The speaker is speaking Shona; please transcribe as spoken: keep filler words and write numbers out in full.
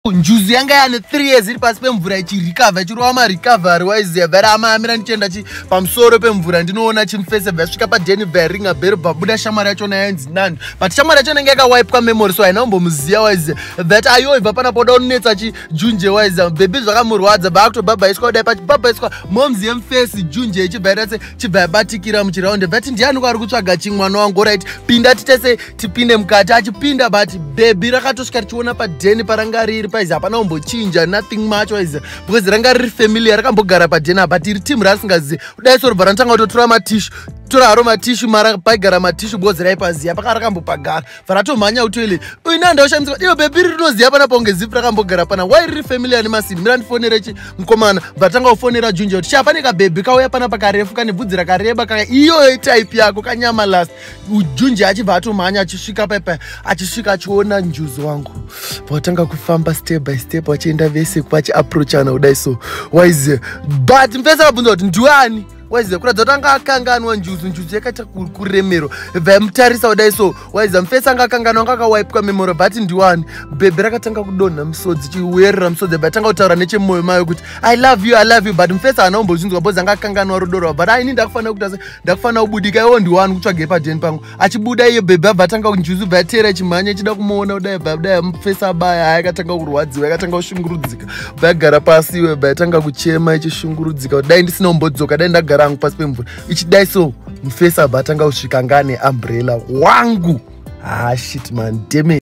njuzu yanga yane three years iri pasi pemvura ichirecover ichirova marecovery waiziya vhari amaamira ndichienda chi pamusoro pemvura ndinoona chimufese vasvika padheni vharinga bheri bvabuda shamwari yachona yainzi nando but shamwari yacho inenge yakawipwa memory so haina kumbomuziya waiziya that ayoibva panapoda unetsa chijunje waiziya bhebhi zvakamurwadza vaakutobhabhaiswa kudai pachibhabhaiswa momziye mufesi junje ichibva yatse chibva yabatikira muchiraundi vati ndiani kwari kutsvaga chimwana wangu right pinda titese tipinde mukati achipinda but bhebhi rakatosvika richiona padheni paranga riri paizi hapana kumbochinja nothing much waiziya because ranga riri familiar rakambogara padheni apa but iri timu rasingazivi kudai so ribva ranotanga kutotora matishu tora haro matishu mara paigara matishu bozi raipaziya paka rakambopagara varatomhanya kutoilet uina ndaushamisa iwo bhebhi rinoziya pana ponge zipi rakambogara pana wai riri familiar nemasini mira ndifonere chi mukomana vatanga kufonera junje kuti chapane kabhebhi kauya pana pakarefu kane bvudzi rakareba kaka iyoyo type yako kanyama last junje achibva atomhanya achisvika paipa achisvika achiona njuzi wangu vatanga kufamba step by step vachienda vese vachiapproachana kudai so waiziya but mufesa akabvunza kuti ndiwani waiziya kuratidza kuti anga akanganwa njuzu njuzu yakaita kuremero vaimutarisa kudai so waiziya mufesa anga akanganwa anga akawaipwa memoro but ndiwani bhebhi rakatanga kudonha musodzi chiuyerera musodzi vatanga kutaura nechemwoyo mayo kuti I love you I love you but mufesa haana kumbozvinzwa bhozi anga akanganwa rudo rwavo but aini ndakufanira kuti ndakufanira kubudika iwo ndiwani kutsvagei padheni pangu achibuda iye bhebhi abva atanga njuzu bva yateera chimhanya ichida kumuona kudai bva kudai mufesa abaya haya akatanga kurwadziwa yakatanga kushungurudzika bva yagara pasi iwe bva yatanga kuchema ichishungurudzika kuti dai ndisina kumbodzoka dai ndagara angu pasi pemvura ichidai so mufesa abva atanga kusvika ngane umbrella wangu ah shit man damn it.